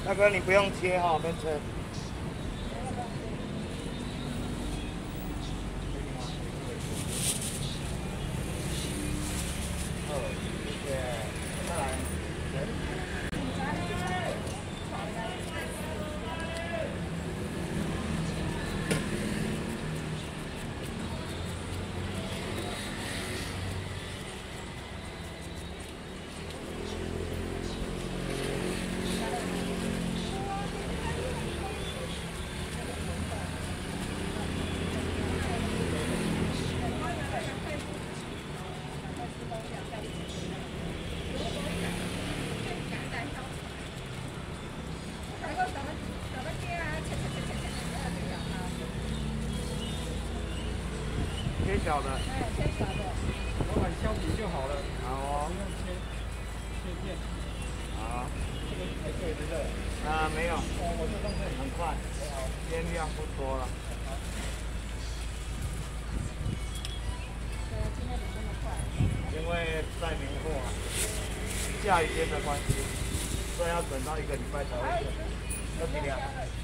大哥，你不用切哈，别切。哦，谢谢。再来。切小的。 切小的。 老板削皮就好了。 好哦。 不用切片。 好。 这个还对不对？ 没有。 我就弄这里。 很快。好，天量不多了。 对，今天怎么那么快？ 因为在年货啊，下雨天的关系，所以要等到1个礼拜才会。要几两？